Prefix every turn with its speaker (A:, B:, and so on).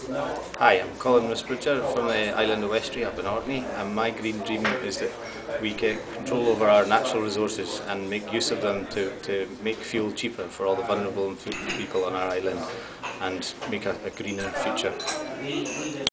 A: Hi, I'm Colin Risbridger from the island of Westray up in Orkney, and my green dream is that we get control over our natural resources and make use of them to make fuel cheaper for all the vulnerable and people on our island and make a greener future.